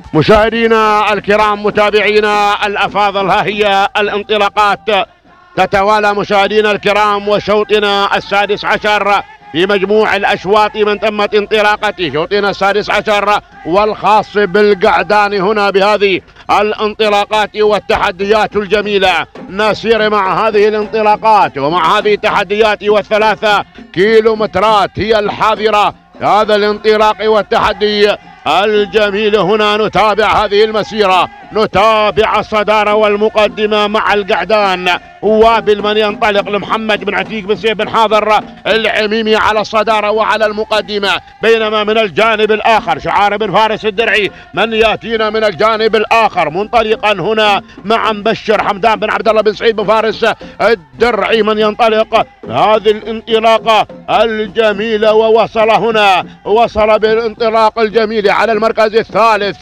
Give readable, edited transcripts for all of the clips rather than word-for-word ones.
مشاهدينا الكرام متابعينا الأفاضل، ها هي الانطلاقات تتوالى مشاهدينا الكرام، وشوطنا السادس عشر في مجموع الأشواط من تمت انطلاقته، شوطنا السادس عشر والخاص بالقعدان هنا بهذه الانطلاقات والتحديات الجميلة. نسير مع هذه الانطلاقات ومع هذه التحديات والثلاثة كيلومترات هي الحاضرة هذا الانطلاق والتحدي الجميل. هنا نتابع هذه المسيرة، نتابع الصدارة والمقدمة مع القعدان، وابل من ينطلق لمحمد بن عتيق بن سيف بن حاضر العميمي على الصدارة وعلى المقدمة، بينما من الجانب الآخر شعار بن فارس الدرعي من يأتينا من الجانب الآخر منطلقا هنا مع مبشر حمدان بن عبد الله بن سعيد بن فارس الدرعي من ينطلق هذه الانطلاقة الجميلة. ووصل هنا، وصل بالانطلاق الجميل على المركز الثالث.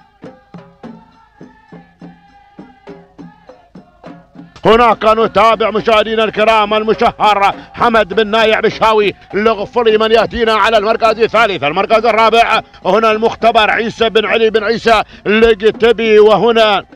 هناك نتابع مشاهدينا الكرام المشهر حمد بن نايع بشاوي الغفري من ياتينا على المركز الثالث. المركز الرابع هنا المختبر عيسى بن علي بن عيسى القتبي، وهنا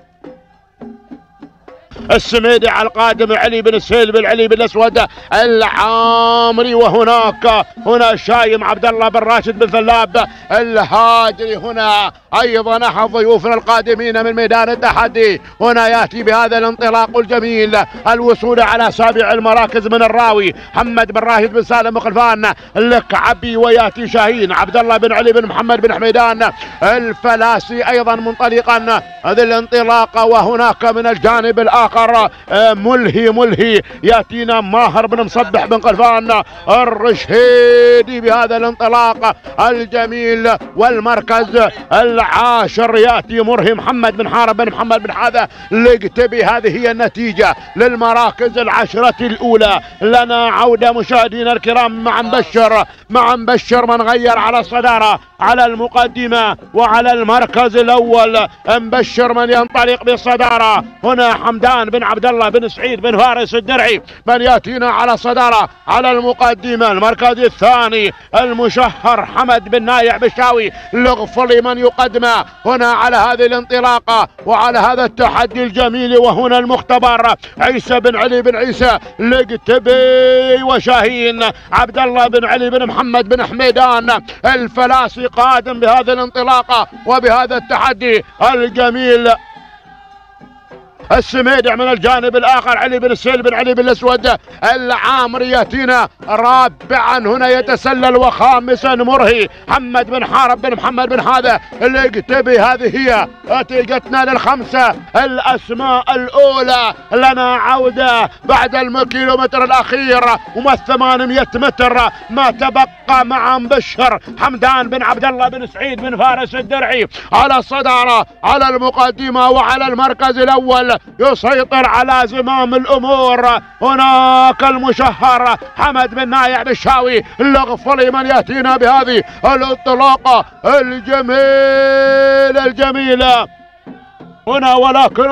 السميدي على القادم علي بن السيل بن علي بن الاسود العامري، وهناك شايم عبد الله بن راشد بن ثلاب الهادري. هنا ايضا احد ضيوفنا القادمين من ميدان التحدي هنا ياتي بهذا الانطلاق الجميل الوصول على سابع المراكز من الراوي محمد بن راشد بن سالم مخلفان الكعبي، وياتي شاهين عبد الله بن علي بن محمد بن حميدان الفلاسي ايضا منطلقا هذه الانطلاقه. وهناك من الجانب الاخر ملهي ياتينا ماهر بن مصبح بن قلفان الرشيدي بهذا الانطلاق الجميل. والمركز العاشر ياتي مرهي محمد بن حارب بن محمد بن حاذا القتبي. هذه هي النتيجه للمراكز العشره الاولى. لنا عوده مشاهدينا الكرام مع مبشر من غير على الصداره على المقدمه وعلى المركز الاول. مبشر من ينطلق بالصداره، هنا حمدان بن عبد الله بن سعيد بن فارس الدرعي من ياتينا على الصداره على المقدمه. المركز الثاني المشهر حمد بن نايع بشاوي الغفري من يقدمه هنا على هذه الانطلاقه وعلى هذا التحدي الجميل. وهنا المختبر عيسى بن علي بن عيسى القتبي وشاهين عبد الله بن علي بن محمد بن حميدان الفلاسي قادم بهذه الانطلاقه وبهذا التحدي الجميل. السميدع من الجانب الاخر علي بن السيل بن علي بن الاسود العامري ياتينا رابعا هنا يتسلل، وخامسا مرهي محمد بن حارب بن محمد بن هذا القتبي. هذه هي نتيجتنا للخمسه الاسماء الاولى. لنا عوده بعد الكيلومتر الاخير وما 800 متر ما تبقى مع مبشر حمدان بن عبد الله بن سعيد بن فارس الدرعي على الصداره على المقدمه وعلى المركز الاول. يسيطر على زمام الامور هناك المشهر حمد بن نايع بالشاوي الغفري من ياتينا بهذه الانطلاقه الجميله هنا. ولكن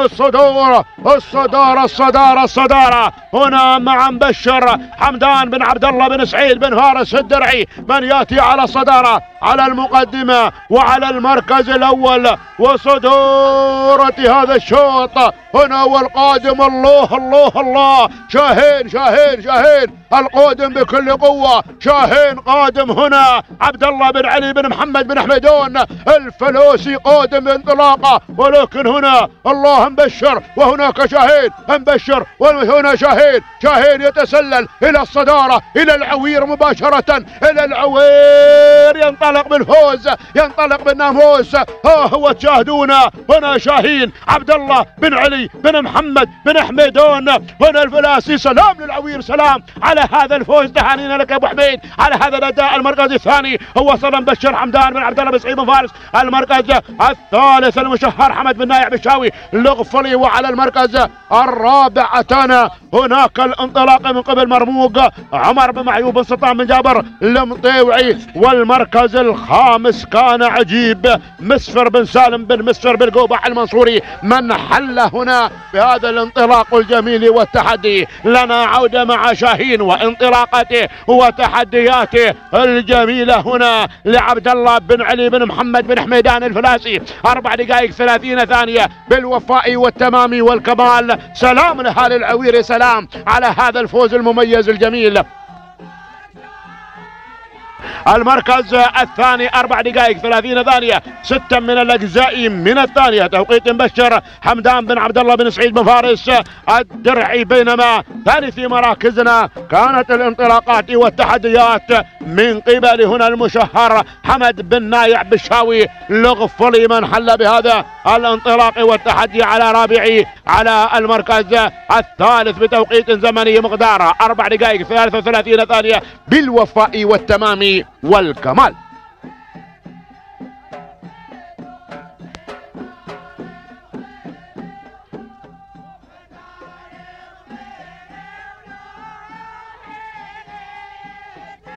الصدارة هنا مع مبشر حمدان بن عبد الله بن سعيد بن فارس الدرعي من ياتي على الصدارة على المقدمة وعلى المركز الأول. وصدارة هذا الشوط هنا والقادم الله شاهين القادم بكل قوة. شاهين قادم هنا عبد الله بن علي بن محمد بن حميدان الفلوسي قادم بانطلاقه، ولكن هنا الله مبشر وهناك شاهين مبشر وهنا شاهين يتسلل إلى الصدارة إلى العوير مباشرة إلى العوير. ينطلق بالفوز، ينطلق بالناموس. ها هو تشاهدونا هنا شاهين عبد الله بن علي بن محمد بن حميدان هنا الفلاسي. سلام للعوير، سلام على هذا الفوز، تهانينا لك يا ابو حميد على هذا الاداء. المركز الثاني هو وصل مبشر حمدان بن عبد الله بن سعيد بن فارس. المركز الثالث المشهر حمد بن نايع بنايع بشاوي الغفلي. وعلى المركز الرابع أتانا هناك الانطلاق من قبل مرموق عمر بن معيوب بن سلطان بن جابر المطيوعي. والمركز الخامس كان عجيب مسفر بن سالم بن مسفر بالقوبع المنصوري من حل هنا بهذا الانطلاق الجميل والتحدي. لنا عودة مع شاهين وانطلاقاته وتحدياته الجميلة هنا لعبد الله بن علي بن محمد بن حميدان الفلاسي. 4 دقائق 30 ثانية بالوفاء والتمام والكمال. سلام لأهالي العويري، سلام على هذا الفوز المميز الجميل. المركز الثاني 4 دقائق 30 ثانية 6 من الأجزاء من الثانية توقيت مبشر حمدان بن عبد الله بن سعيد بن فارس الدرعي. بينما ثالث مراكزنا كانت الانطلاقات والتحديات من قبل هنا المشهر حمد بن نايع بشاوي الغفلي من حل بهذا الانطلاق والتحدي على رابعي على المركز الثالث بتوقيت زمني مقداره 4 دقائق 33 ثانية بالوفاء والتمام والكمال.